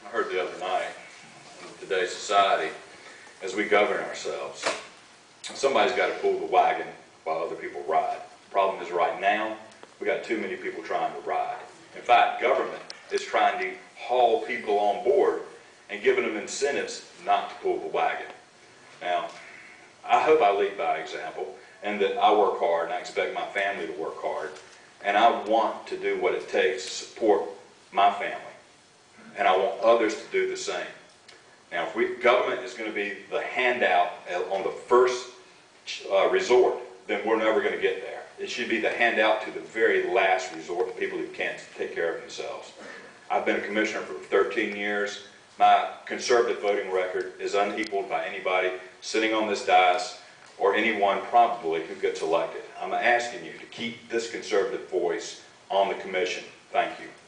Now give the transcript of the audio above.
I heard the other night in today's society, as we govern ourselves, somebody's got to pull the wagon while other people ride. The problem is right now, we got too many people trying to ride. In fact, government is trying to haul people on board and giving them incentives not to pull the wagon. Now, I hope I lead by example and that I work hard and I expect my family to work hard, and I want to do what it takes to support my family, and I want others to do the same. Now, if government is going to be the handout on the first resort, then we're never going to get there. It should be the handout to the very last resort to people who can't take care of themselves. I've been a commissioner for 13 years. My conservative voting record is unequaled by anybody sitting on this dais or anyone probably who gets elected. I'm asking you to keep this conservative voice on the commission. Thank you.